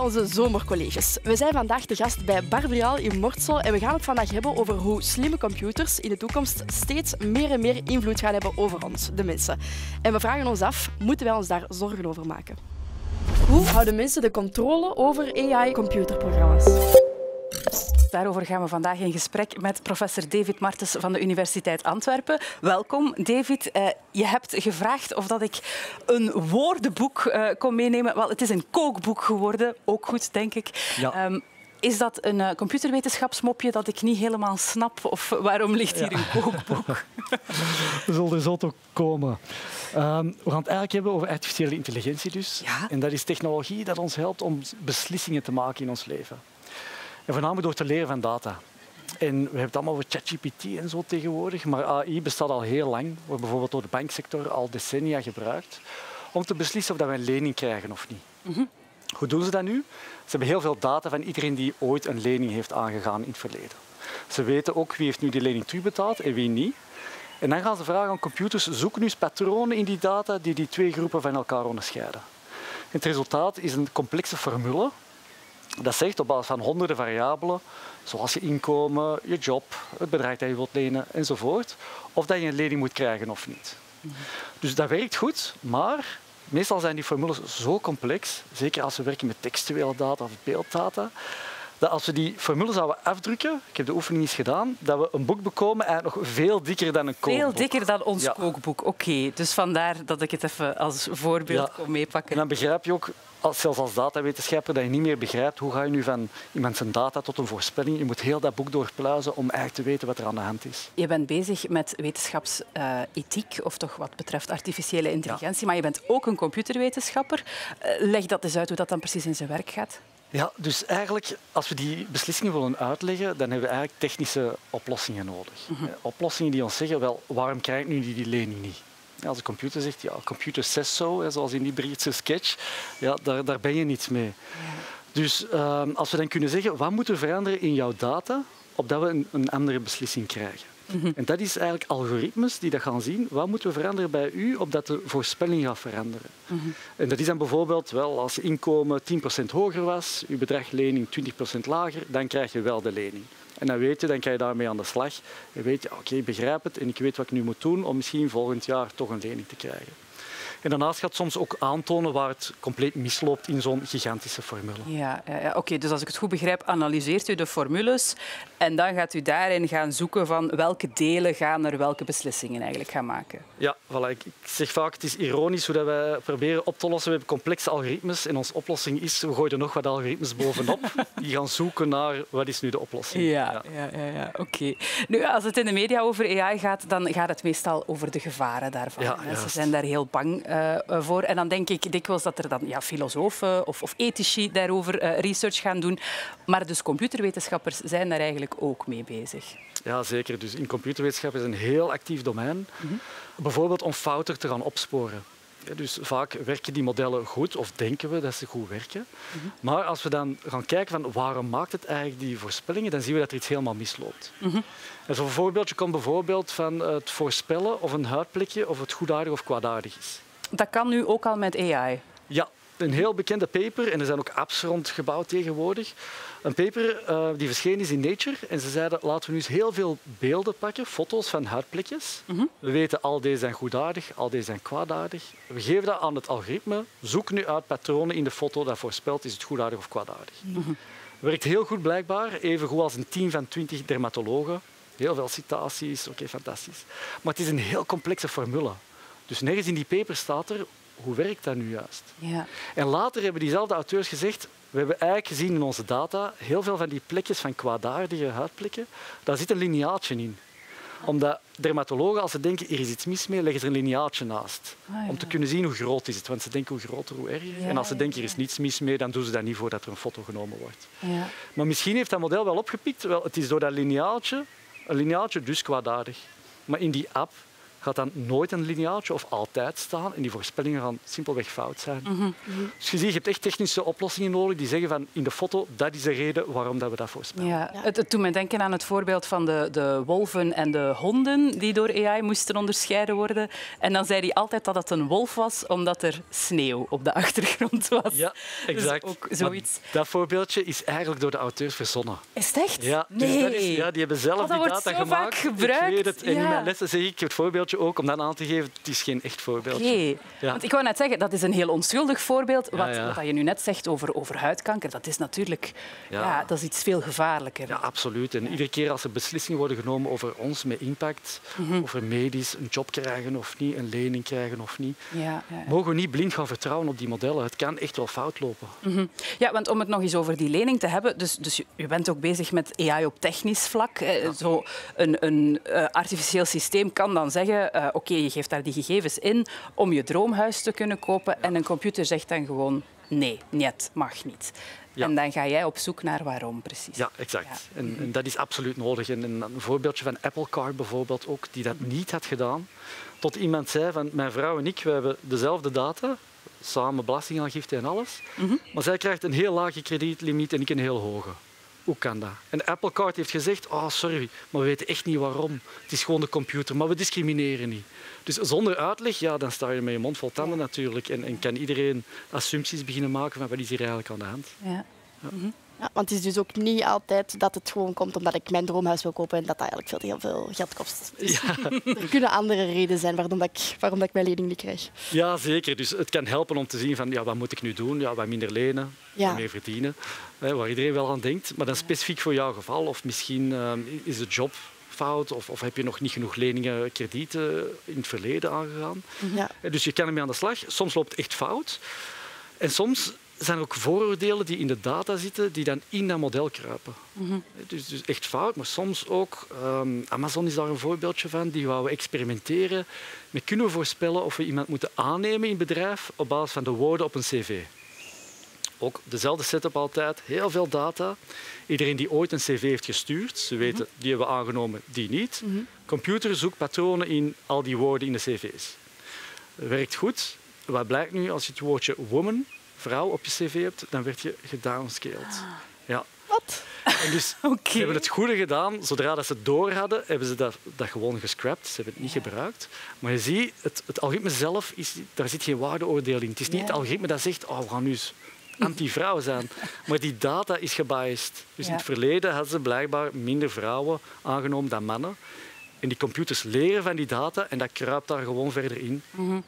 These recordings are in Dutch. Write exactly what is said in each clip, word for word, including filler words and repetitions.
onze zomercolleges. We zijn vandaag te gast bij Barbrial in Mortsel en we gaan het vandaag hebben over hoe slimme computers in de toekomst steeds meer en meer invloed gaan hebben over ons, de mensen. En we vragen ons af, moeten wij ons daar zorgen over maken? Hoe houden mensen de controle over A I-computerprogramma's? Daarover gaan we vandaag in gesprek met professor David Martens van de Universiteit Antwerpen. Welkom, David. Uh, je hebt gevraagd of dat ik een woordenboek uh, kon meenemen. Wel, het is een kookboek geworden. Ook goed, denk ik. Ja. Um, is dat een uh, computerwetenschapsmopje dat ik niet helemaal snap? Of waarom ligt hier ja. een kookboek? We zullen er zo toch komen. Um, we gaan het eigenlijk hebben over artificiële intelligentie dus. Ja? En dat is technologie dat ons helpt om beslissingen te maken in ons leven. En voornamelijk door te leren van data. En we hebben het allemaal over ChatGPT en zo tegenwoordig, maar A I bestaat al heel lang, wordt bijvoorbeeld door de banksector al decennia gebruikt, om te beslissen of we een lening krijgen of niet. Mm-hmm. Hoe doen ze dat nu? Ze hebben heel veel data van iedereen die ooit een lening heeft aangegaan in het verleden. Ze weten ook wie heeft nu die lening terugbetaald en wie niet. En dan gaan ze vragen aan computers, zoek nu eens patronen in die data die die twee groepen van elkaar onderscheiden. En het resultaat is een complexe formule. Dat zegt op basis van honderden variabelen, zoals je inkomen, je job, het bedrag dat je wilt lenen enzovoort, of dat je een lening moet krijgen of niet. Mm-hmm. Dus dat werkt goed, maar meestal zijn die formules zo complex, zeker als we werken met textuele data of beelddata, dat als we die formule zouden afdrukken, ik heb de oefening eens gedaan, dat we een boek bekomen eigenlijk nog veel dikker dan een kookboek. Veel dikker dan ons ja. kookboek, oké. Okay. Dus vandaar dat ik het even als voorbeeld ja. kon meepakken. En dan begrijp je ook, zelfs als datawetenschapper, dat je niet meer begrijpt hoe ga je nu van iemand zijn data tot een voorspelling. Je moet heel dat boek doorpluizen om eigenlijk te weten wat er aan de hand is. Je bent bezig met wetenschapsethiek, of toch wat betreft artificiële intelligentie, ja. maar je bent ook een computerwetenschapper. Leg dat eens uit hoe dat dan precies in zijn werk gaat. Ja, dus eigenlijk, als we die beslissingen willen uitleggen, dan hebben we eigenlijk technische oplossingen nodig. Mm-hmm. Oplossingen die ons zeggen, wel, waarom krijg ik nu die, die lening niet? Als de computer zegt, ja, computer says so, zoals in die Britse sketch, ja, daar, daar ben je niets mee. Ja. Dus uh, als we dan kunnen zeggen, wat moet er veranderen in jouw data, opdat we een, een andere beslissing krijgen? Mm-hmm. En dat is eigenlijk algoritmes die dat gaan zien, wat moeten we veranderen bij u, opdat de voorspelling gaat veranderen. Mm-hmm. En dat is dan bijvoorbeeld, wel, als je inkomen tien procent hoger was, je bedraglening twintig procent lager, dan krijg je wel de lening. En dan weet je, dan kan je daarmee aan de slag. Je weet, oké, okay, ik begrijp het en ik weet wat ik nu moet doen om misschien volgend jaar toch een lening te krijgen. En daarnaast gaat het soms ook aantonen waar het compleet misloopt in zo'n gigantische formule. Ja, ja, ja. Oké, okay, dus als ik het goed begrijp, analyseert u de formules en dan gaat u daarin gaan zoeken van welke delen gaan er welke beslissingen eigenlijk gaan maken. Ja, voilà. Ik zeg vaak, het is ironisch hoe dat wij proberen op te lossen. We hebben complexe algoritmes en onze oplossing is, we gooien er nog wat algoritmes bovenop. Die gaan zoeken naar wat is nu de oplossing. Ja, ja. ja, ja, ja. oké. Okay. Nu, als het in de media over A I gaat, dan gaat het meestal over de gevaren daarvan. Ja, Ze zijn daar heel bang Uh, voor. En dan denk ik dikwijls dat er dan ja, filosofen of, of ethici daarover uh, research gaan doen. Maar dus computerwetenschappers zijn daar eigenlijk ook mee bezig. Ja, zeker. Dus in computerwetenschap is een heel actief domein. Mm-hmm. Bijvoorbeeld om fouten te gaan opsporen. Ja, dus vaak werken die modellen goed, of denken we dat ze goed werken. Mm-hmm. Maar als we dan gaan kijken van waarom maakt het eigenlijk die voorspellingen, dan zien we dat er iets helemaal misloopt. Mm-hmm. En zo'n voorbeeldje komt bijvoorbeeld van het voorspellen of een huidplekje of het goedaardig of kwaadaardig is. Dat kan nu ook al met A I? Ja, een heel bekende paper, en er zijn ook apps rond gebouwd tegenwoordig. Een paper uh, die verschenen is in Nature en ze zeiden laten we nu eens heel veel beelden pakken, foto's van huidplekjes. Mm-hmm. We weten al deze zijn goedaardig, al deze zijn kwaadaardig. We geven dat aan het algoritme, zoek nu uit patronen in de foto dat voorspelt is het goedaardig of kwaadaardig. Mm-hmm. Werkt heel goed blijkbaar, even goed als een team van twintig dermatologen. Heel veel citaties, oké, okay, fantastisch. Maar het is een heel complexe formule. Dus nergens in die paper staat er, hoe werkt dat nu juist? Ja. En later hebben diezelfde auteurs gezegd, we hebben eigenlijk gezien in onze data, heel veel van die plekjes van kwaadaardige huidplekken, daar zit een lineaatje in. Omdat dermatologen, als ze denken, er is iets mis mee, leggen ze er een lineaatje naast. Ah, ja. Om te kunnen zien hoe groot is het. Want ze denken, hoe groter, hoe erger. Ja, en als ze denken, er is niets mis mee, dan doen ze dat niet voordat er een foto genomen wordt. Ja. Maar misschien heeft dat model wel opgepikt, wel, het is door dat lineaatje, een lineaatje dus kwaadaardig. Maar in die app gaat dan nooit een lineaaltje of altijd staan en die voorspellingen gaan simpelweg fout zijn. Mm-hmm. Dus je ziet, je hebt echt technische oplossingen nodig die zeggen van in de foto, dat is de reden waarom dat we dat voorspellen. Ja, het, het doet me denken aan het voorbeeld van de, de wolven en de honden die door A I moesten onderscheiden worden. En dan zei hij altijd dat het een wolf was, omdat er sneeuw op de achtergrond was. Ja, exact. Dus ook zoiets. Maar dat voorbeeldje is eigenlijk door de auteurs verzonnen. Is het echt? Ja, dus Nee. dat is, ja, die hebben zelf Oh, dat die wordt data zo vaak gemaakt. gebruikt. Ik weet het. En Ja. in mijn lessen zeg ik het voorbeeldje ook om dat aan te geven. Het is geen echt voorbeeldje. Oké. Ja. Want ik wou net zeggen, dat is een heel onschuldig voorbeeld. Wat, Ja, ja. wat je nu net zegt over, over huidkanker, dat is natuurlijk ja. Ja. dat is iets veel gevaarlijker. Ja, absoluut. En iedere keer als er beslissingen worden genomen over ons met impact, Mhm. over medisch, een job krijgen of niet, een lening krijgen of niet, Ja, ja, ja. mogen we niet blind gaan vertrouwen op die modellen. Het kan echt wel fout lopen. Mhm. Ja, want om het nog eens over die lening te hebben, dus, dus je- je bent ook bezig met A I op technisch vlak. Eh, Zo een, een eh, artificieel systeem kan dan zeggen, eh, oké, je geeft daar die gegevens in om je droomhuis te kunnen kopen en een computer zegt dan gewoon nee, niet, mag niet. Ja. En dan ga jij op zoek naar waarom precies. Ja, exact. Ja. En, en dat is absoluut nodig. En, en een voorbeeldje van Apple Car bijvoorbeeld ook, die dat niet had gedaan. Tot iemand zei van, mijn vrouw en ik, we hebben dezelfde data, samen belastingaangifte en alles. Mhm. Maar zij krijgt een heel lage kredietlimiet en ik een heel hoge. Hoe kan dat? En Apple Card heeft gezegd, oh, sorry, maar we weten echt niet waarom. Het is gewoon de computer, maar we discrimineren niet. Dus zonder uitleg, ja, dan sta je met je mond vol tanden natuurlijk. En, en kan iedereen assumpties beginnen maken van wat is hier eigenlijk aan de hand. Ja. Ja, want het is dus ook niet altijd dat het gewoon komt omdat ik mijn droomhuis wil kopen en dat dat eigenlijk veel te heel veel geld kost. Dus er kunnen andere redenen zijn waarom, dat ik, waarom dat ik mijn lening niet krijg. Ja, zeker. Dus het kan helpen om te zien van, ja, wat moet ik nu doen? Ja, wat minder lenen, Ja. wat meer verdienen. Hè, waar iedereen wel aan denkt. Maar dan specifiek voor jouw geval. Of misschien eh, is de job fout of, of heb je nog niet genoeg leningen, kredieten in het verleden aangegaan. Ja. Dus je kan ermee aan de slag. Soms loopt het echt fout. En soms zijn er ook vooroordelen die in de data zitten, die dan in dat model kruipen. Mm-hmm. Dus, dus echt fout, maar soms ook... Um, Amazon is daar een voorbeeldje van. Die wouden experimenteren met kunnen we voorspellen of we iemand moeten aannemen in het bedrijf op basis van de woorden op een cv. Ook dezelfde setup altijd, heel veel data. Iedereen die ooit een cv heeft gestuurd, ze weten, die hebben we aangenomen, die niet. Mm-hmm. Computer zoekt patronen in al die woorden in de cv's. Werkt goed. Wat blijkt nu als je het woordje woman, vrouw, op je cv hebt, dan werd je gedownscaled. Ja. Wat? En dus Oké. ze hebben het goede gedaan. Zodra dat ze het door hadden, hebben ze dat, dat gewoon gescrapt. Ze hebben het niet gebruikt. Maar je ziet, het, het algoritme zelf, is, daar zit geen waardeoordeel in. Het is niet Ja. het algoritme dat zegt, oh, we gaan nu eens anti-vrouw zijn. Maar die data is gebiased. Dus in Ja. het verleden hadden ze blijkbaar minder vrouwen aangenomen dan mannen. En die computers leren van die data en dat kruipt daar gewoon verder in.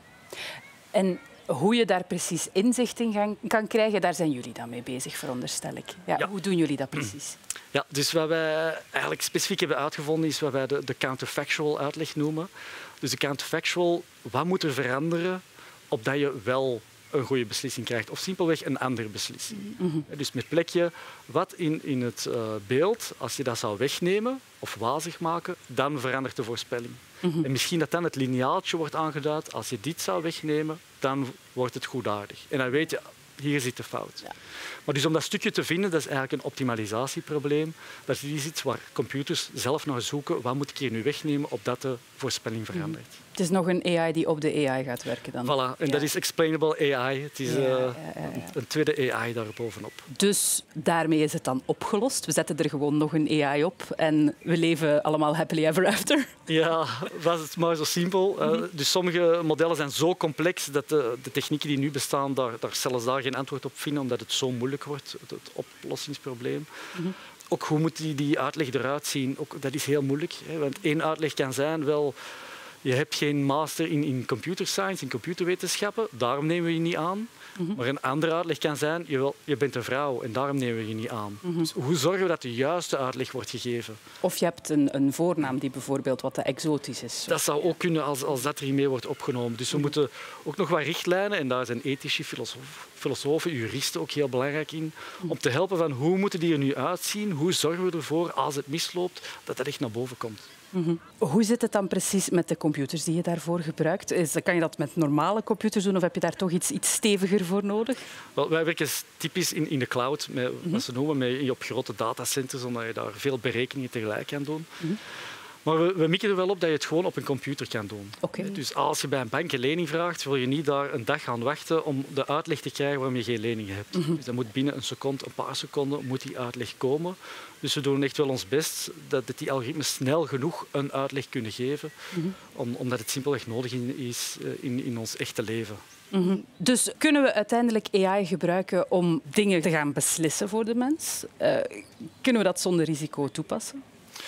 En hoe je daar precies inzicht in gaan- kan krijgen, daar zijn jullie dan mee bezig, veronderstel ik. Ja, Ja. Hoe doen jullie dat precies? Ja, dus wat wij eigenlijk specifiek hebben uitgevonden is wat wij de, de counterfactual uitleg noemen. Dus de counterfactual, wat moet er veranderen opdat je wel een goede beslissing krijgt of simpelweg een andere beslissing. Dus met plekje, wat in, in het uh, beeld, als je dat zou wegnemen of wazig maken, dan verandert de voorspelling. En misschien dat dan het lineaaltje wordt aangeduid, als je dit zou wegnemen, dan wordt het goedaardig. En dan weet je, hier zit de fout. Ja. Maar dus om dat stukje te vinden, dat is eigenlijk een optimalisatieprobleem. Dat is iets waar computers zelf naar zoeken. Wat moet ik hier nu wegnemen opdat de voorspelling verandert? Het is nog een A I die op de A I gaat werken dan. Voilà, en Ja. dat is explainable A I. Het is Ja, eh, ja, ja, ja. een tweede A I daarbovenop. Dus daarmee is het dan opgelost. We zetten er gewoon nog een A I op en we leven allemaal happily ever after. Ja, was het maar zo simpel. Uh, dus sommige modellen zijn zo complex dat de, de technieken die nu bestaan daar, daar zelfs daar geen antwoord op vinden, omdat het zo moeilijk wordt, het, het oplossingsprobleem. Ook hoe moet die, die uitleg eruit zien? Ook, dat is heel moeilijk. Hè, want één uitleg kan zijn, wel, je hebt geen master in, in computer science, in computerwetenschappen, daarom nemen we je niet aan. Maar een andere uitleg kan zijn, je, wel, je bent een vrouw en daarom nemen we je niet aan. Dus hoe zorgen we dat de juiste uitleg wordt gegeven? Of je hebt een, een voornaam die bijvoorbeeld wat te exotisch is. Dat zou ook kunnen als, als dat er mee wordt opgenomen. Dus we moeten ook nog wat richtlijnen, en daar zijn ethische filosofen, filosofen, juristen ook heel belangrijk in, om te helpen van hoe moeten die er nu uitzien, hoe zorgen we ervoor, als het misloopt, dat dat echt naar boven komt. Mhm. Hoe zit het dan precies met de computers die je daarvoor gebruikt? Is, kan je dat met normale computers doen of heb je daar toch iets, iets steviger voor nodig? Wel, wij werken typisch in, in de cloud, met, wat ze noemen, met, op grote datacenters, omdat je daar veel berekeningen tegelijk kan doen. Maar we, we mikken er wel op dat je het gewoon op een computer kan doen. Okay. Dus als je bij een bank een lening vraagt, wil je niet daar een dag gaan wachten om de uitleg te krijgen waarom je geen lening hebt. Mm-hmm. Dus dat moet binnen een seconde, een paar seconden, moet die uitleg komen. Dus we doen echt wel ons best dat die algoritmes snel genoeg een uitleg kunnen geven, mm-hmm. om, omdat het simpelweg nodig is in, in ons echte leven. Mm-hmm. Dus kunnen we uiteindelijk A I gebruiken om dingen te gaan beslissen voor de mens? Uh, kunnen we dat zonder risico toepassen?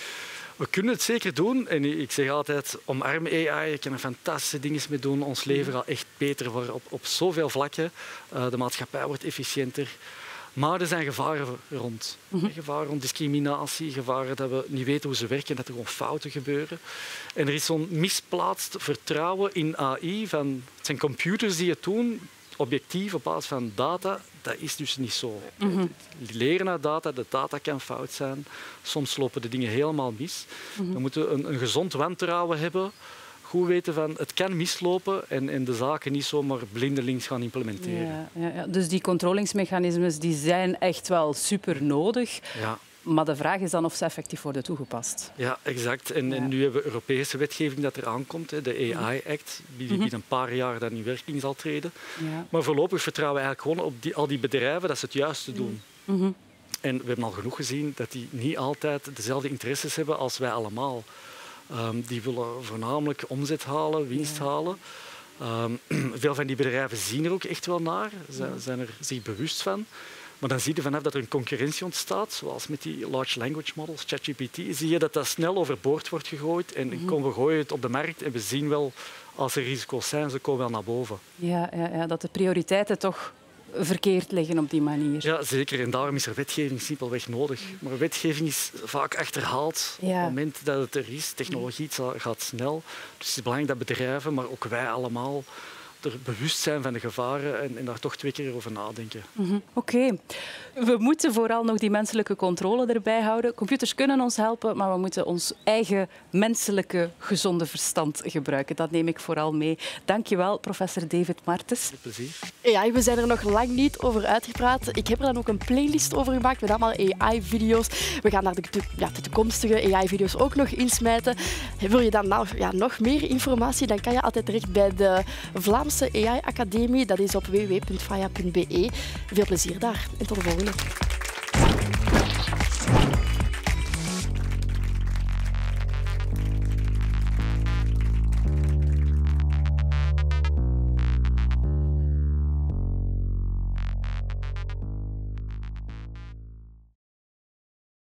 We kunnen het zeker doen. En ik zeg altijd, omarm A I. Je kan er fantastische dingen mee doen. Ons leven gaat echt beter worden op, op zoveel vlakken. Uh, de maatschappij wordt efficiënter. Maar er zijn gevaren rond. Mm-hmm. Gevaren rond discriminatie, gevaren dat we niet weten hoe ze werken, dat er gewoon fouten gebeuren. En er is zo'n misplaatst vertrouwen in A I. Van, het zijn computers die het doen, objectief op basis van data. Dat is dus niet zo. Mm-hmm. Leren uit data, de data kan fout zijn. Soms lopen de dingen helemaal mis. Mm-hmm. We moeten een, een gezond wantrouwen hebben. Goed weten van het kan mislopen en, en de zaken niet zomaar blindelings gaan implementeren. Ja, ja, ja. Dus die controlingsmechanismes die zijn echt wel super nodig. Ja. Maar de vraag is dan of ze effectief worden toegepast. Ja, exact. En, ja. en nu hebben we Europese wetgeving dat eraan komt, de A I-act, die binnen een paar jaar dan in werking zal treden. Ja. Maar voorlopig vertrouwen we eigenlijk gewoon op die, al die bedrijven dat ze het juiste doen. Mm-hmm. En we hebben al genoeg gezien dat die niet altijd dezelfde interesses hebben als wij allemaal. Um, die willen voornamelijk omzet halen, winst ja. halen. Um, veel van die bedrijven zien er ook echt wel naar, zijn, zijn er zich bewust van. Maar dan zie je vanaf dat er een concurrentie ontstaat, zoals met die large language models, ChatGPT, zie je dat dat snel overboord wordt gegooid. En mm-hmm. komen we gooien het op de markt en we zien wel, als er risico's zijn, ze komen wel naar boven. Ja, ja, ja, dat de prioriteiten toch verkeerd liggen op die manier. Ja, zeker. En daarom is er wetgeving simpelweg nodig. Maar wetgeving is vaak achterhaald ja. op het moment dat het er is. Technologie gaat snel. Dus het is belangrijk dat bedrijven, maar ook wij allemaal, er bewust zijn van de gevaren en, en daar toch twee keer over nadenken. Mm-hmm. Oké. Okay. We moeten vooral nog die menselijke controle erbij houden. Computers kunnen ons helpen, maar we moeten ons eigen menselijke gezonde verstand gebruiken. Dat neem ik vooral mee. Dank je wel, professor David Martens. Met plezier. Ja, we zijn er nog lang niet over uitgepraat. Ik heb er dan ook een playlist over gemaakt met allemaal A I-video's. We gaan daar de, ja, de toekomstige A I-video's ook nog insmijten. Wil je dan nou, ja, nog meer informatie, dan kan je altijd terecht bij de Vlaamse A I-academie. Dat is op w w w punt faya punt b e. Veel plezier daar en tot de volgende.